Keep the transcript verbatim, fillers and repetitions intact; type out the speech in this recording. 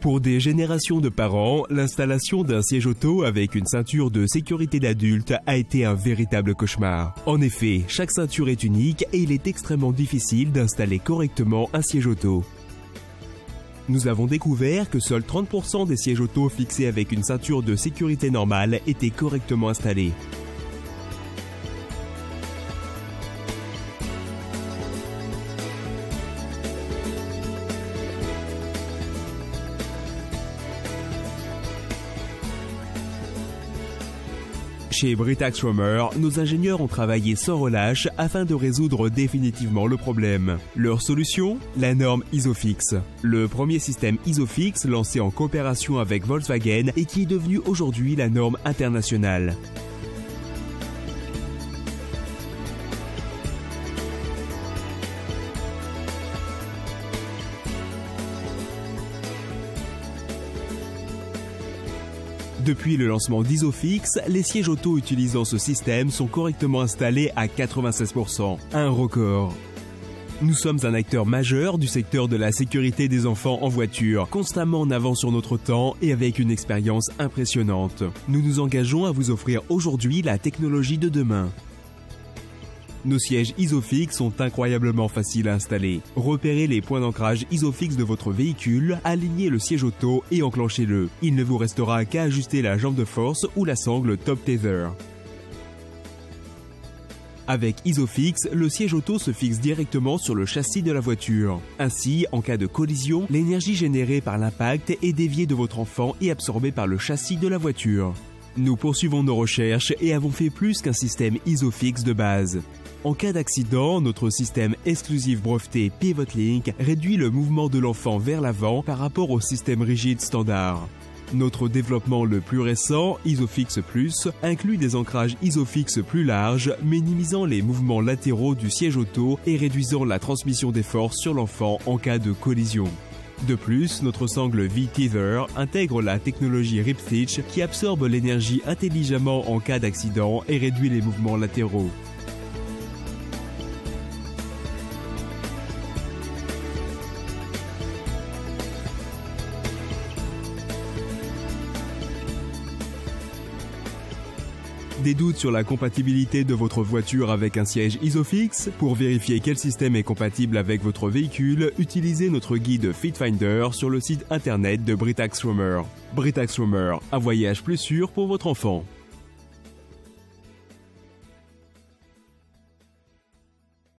Pour des générations de parents, l'installation d'un siège auto avec une ceinture de sécurité d'adulte a été un véritable cauchemar. En effet, chaque ceinture est unique et il est extrêmement difficile d'installer correctement un siège auto. Nous avons découvert que seuls trente pour cent des sièges auto fixés avec une ceinture de sécurité normale étaient correctement installés. Chez Britax Roamer, nos ingénieurs ont travaillé sans relâche afin de résoudre définitivement le problème. Leur solution? La norme ISOFIX. Le premier système ISOFIX lancé en coopération avec Volkswagen et qui est devenu aujourd'hui la norme internationale. Depuis le lancement d'ISOFIX, les sièges auto utilisant ce système sont correctement installés à quatre-vingt-seize pour cent, un record. Nous sommes un acteur majeur du secteur de la sécurité des enfants en voiture, constamment en avance sur notre temps et avec une expérience impressionnante. Nous nous engageons à vous offrir aujourd'hui la technologie de demain. Nos sièges ISOFIX sont incroyablement faciles à installer. Repérez les points d'ancrage ISOFIX de votre véhicule, alignez le siège auto et enclenchez-le. Il ne vous restera qu'à ajuster la jambe de force ou la sangle Top Tether. Avec ISOFIX, le siège auto se fixe directement sur le châssis de la voiture. Ainsi, en cas de collision, l'énergie générée par l'impact est déviée de votre enfant et absorbée par le châssis de la voiture. Nous poursuivons nos recherches et avons fait plus qu'un système ISOFIX de base. En cas d'accident, notre système exclusif breveté PivotLink réduit le mouvement de l'enfant vers l'avant par rapport au système rigide standard. Notre développement le plus récent, ISOFIX Plus, inclut des ancrages ISOFIX plus larges, minimisant les mouvements latéraux du siège auto et réduisant la transmission des forces sur l'enfant en cas de collision. De plus, notre sangle V-Tether intègre la technologie RipStitch qui absorbe l'énergie intelligemment en cas d'accident et réduit les mouvements latéraux. Des doutes sur la compatibilité de votre voiture avec un siège ISOFIX? Pour vérifier quel système est compatible avec votre véhicule, utilisez notre guide FitFinder sur le site internet de Britax Roamer. Britax Roamer, un voyage plus sûr pour votre enfant.